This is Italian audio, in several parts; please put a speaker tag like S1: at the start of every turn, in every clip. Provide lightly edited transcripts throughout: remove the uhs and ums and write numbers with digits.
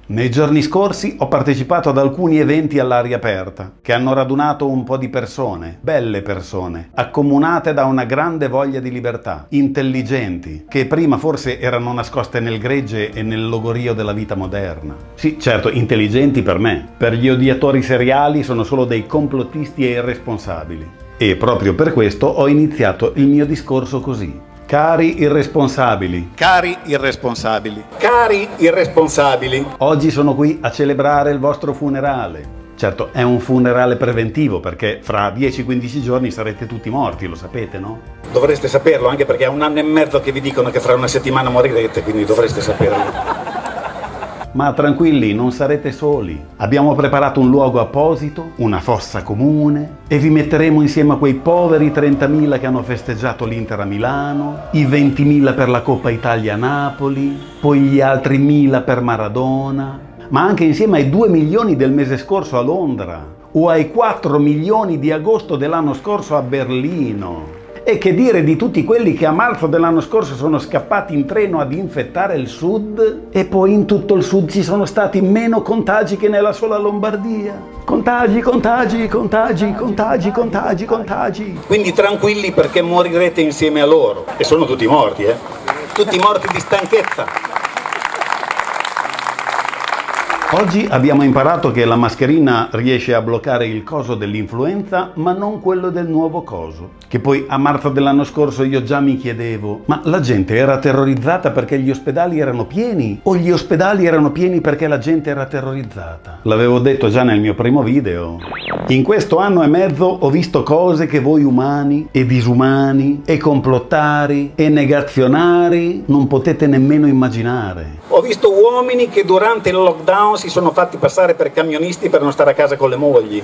S1: Nei giorni scorsi ho partecipato ad alcuni eventi all'aria aperta che hanno radunato un po' di persone, belle persone, accomunate da una grande voglia di libertà, intelligenti, che prima forse erano nascoste nel gregge e nel logorio della vita moderna. Sì, certo, intelligenti per me. Per gli odiatori seriali sono solo dei complottisti e irresponsabili. E proprio per questo ho iniziato il mio discorso così. Cari irresponsabili. Cari irresponsabili.
S2: Cari irresponsabili.
S1: Oggi sono qui a celebrare il vostro funerale. Certo, è un funerale preventivo perché fra 10-15 giorni sarete tutti morti, lo sapete, no?
S2: Dovreste saperlo, anche perché è 1 anno e mezzo che vi dicono che fra una settimana morirete, quindi dovreste saperlo.
S1: Ma tranquilli, non sarete soli. Abbiamo preparato un luogo apposito, una fossa comune, e vi metteremo insieme a quei poveri 30.000 che hanno festeggiato l'Inter a Milano, i 20.000 per la Coppa Italia a Napoli, poi gli altri 1.000 per Maradona, ma anche insieme ai 2 milioni del mese scorso a Londra, o ai 4 milioni di agosto dell'anno scorso a Berlino. E che dire di tutti quelli che a marzo dell'anno scorso sono scappati in treno ad infettare il sud e poi in tutto il sud ci sono stati meno contagi che nella sola Lombardia. Contagi, contagi, contagi, contagi, contagi, contagi.
S2: Quindi tranquilli perché morirete insieme a loro. E sono tutti morti, Tutti morti di stanchezza.
S1: Oggi abbiamo imparato che la mascherina riesce a bloccare il coso dell'influenza, ma non quello del nuovo coso. Che poi a marzo dell'anno scorso io già mi chiedevo, ma la gente era terrorizzata perché gli ospedali erano pieni? O gli ospedali erano pieni perché la gente era terrorizzata? L'avevo detto già nel mio primo video. In questo anno e mezzo ho visto cose che voi umani e disumani e complottari e negazionari non potete nemmeno immaginare.
S2: Ho visto uomini che durante il lockdown si sono fatti passare per camionisti per non stare a casa con le mogli.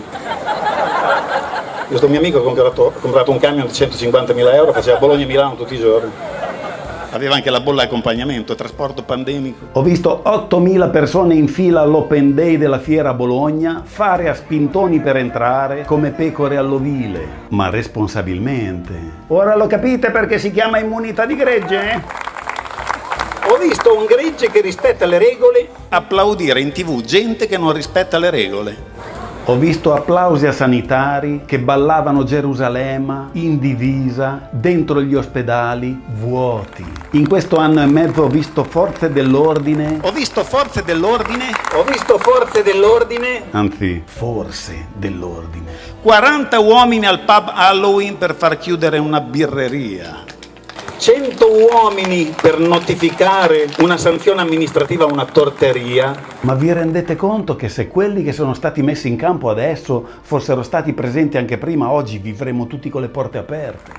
S2: Questo mio amico ha comprato un camion di 150.000 euro, faceva Bologna-Milano tutti i giorni. Aveva anche la bolla accompagnamento, trasporto pandemico.
S1: Ho visto 8.000 persone in fila all'Open Day della fiera a Bologna fare a spintoni per entrare come pecore all'ovile, ma responsabilmente. Ora lo capite perché si chiama immunità di gregge?
S2: Ho visto un gregge che rispetta le regole applaudire in TV gente che non rispetta le regole.
S1: Ho visto applausi a sanitari che ballavano Gerusalemme in divisa dentro gli ospedali vuoti. In questo anno e mezzo ho visto forze dell'ordine.
S2: Ho visto forze dell'ordine. Ho visto forze dell'ordine.
S1: Anzi, forse dell'ordine.
S2: 40 uomini al pub Halloween per far chiudere una birreria. 100 uomini per notificare una sanzione amministrativa a una torteria.
S1: Ma vi rendete conto che se quelli che sono stati messi in campo adesso fossero stati presenti anche prima, oggi vivremmo tutti con le porte aperte?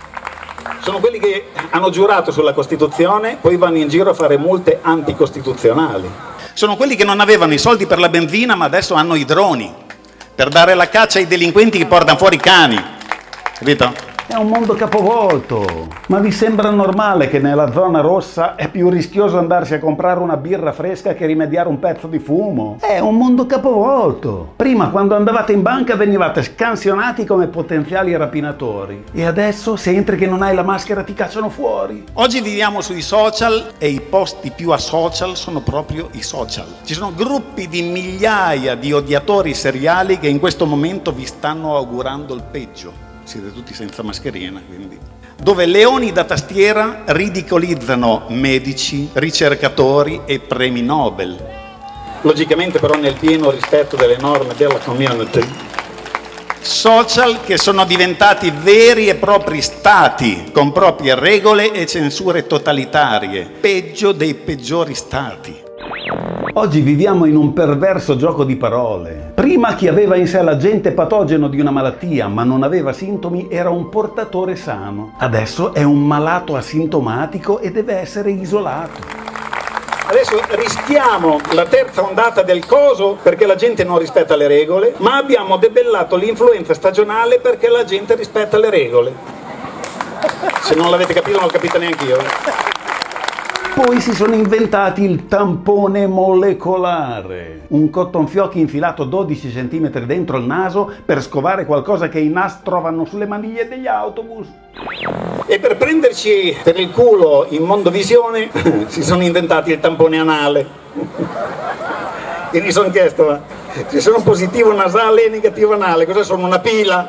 S2: Sono quelli che hanno giurato sulla Costituzione, poi vanno in giro a fare multe anticostituzionali. Sono quelli che non avevano i soldi per la benzina, ma adesso hanno i droni per dare la caccia ai delinquenti che portano fuori i cani. Capito?
S1: È un mondo capovolto. Ma vi sembra normale che nella zona rossa è più rischioso andarsi a comprare una birra fresca che rimediare un pezzo di fumo? È un mondo capovolto. Prima, quando andavate in banca, venivate scansionati come potenziali rapinatori. E adesso, se entri che non hai la maschera, ti cacciano fuori.
S2: Oggi viviamo sui social e i posti più asocial sono proprio i social. Ci sono gruppi di migliaia di odiatori seriali che in questo momento vi stanno augurando il peggio. Siete tutti senza mascherina, quindi. Dove leoni da tastiera ridicolizzano medici, ricercatori e premi Nobel. Logicamente però nel pieno rispetto delle norme della community. Social che sono diventati veri e propri stati, con proprie regole e censure totalitarie, peggio dei peggiori stati.
S1: Oggi viviamo in un perverso gioco di parole. Prima chi aveva in sé l'agente patogeno di una malattia ma non aveva sintomi era un portatore sano. Adesso è un malato asintomatico e deve essere isolato.
S2: Adesso rischiamo la terza ondata del coso perché la gente non rispetta le regole, ma abbiamo debellato l'influenza stagionale perché la gente rispetta le regole. Se non l'avete capito non lo capite neanche io.
S1: Poi si sono inventati il tampone molecolare, un cotton fioc infilato 12 cm dentro il naso per scovare qualcosa che i NAS trovano sulle maniglie degli autobus.
S2: E per prenderci per il culo in mondovisione si sono inventati il tampone anale. E mi sono chiesto, ma se sono positivo nasale e negativo anale, cosa sono, una pila?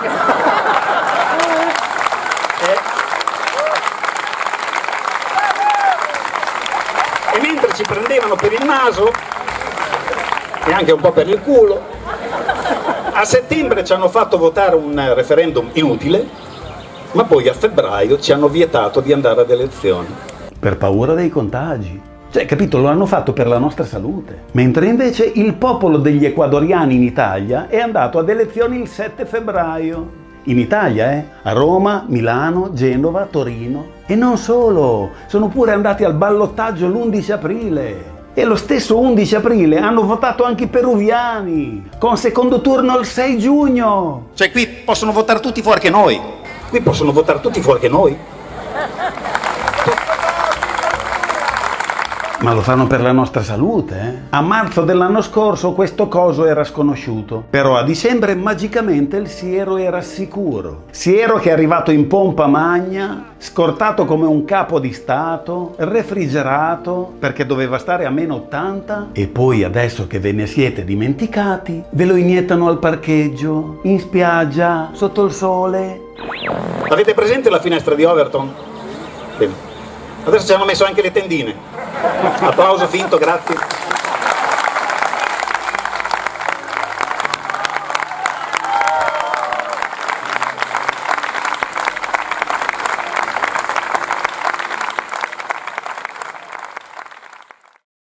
S2: E mentre ci prendevano per il naso e anche un po' per il culo, a settembre ci hanno fatto votare un referendum inutile, ma poi a febbraio ci hanno vietato di andare ad elezioni.
S1: Per paura dei contagi. Cioè, capito, lo hanno fatto per la nostra salute. Mentre invece il popolo degli ecuadoriani in Italia è andato ad elezioni il 7 febbraio. In Italia, a Roma, Milano, Genova, Torino. E non solo, sono pure andati al ballottaggio l'11 aprile. E lo stesso 11 aprile hanno votato anche i peruviani, con secondo turno il 6 giugno.
S2: Cioè qui possono votare tutti fuori che noi. Qui possono votare tutti fuori che noi.
S1: Ma lo fanno per la nostra salute, A marzo dell'anno scorso questo coso era sconosciuto, però a dicembre magicamente il siero era sicuro. Siero che è arrivato in pompa magna, scortato come un capo di stato, refrigerato perché doveva stare a -80 e poi adesso che ve ne siete dimenticati ve lo iniettano al parcheggio, in spiaggia, sotto il sole.
S2: Avete presente la finestra di Overton? Bene. Adesso ci hanno messo anche le tendine. Applauso finto, grazie.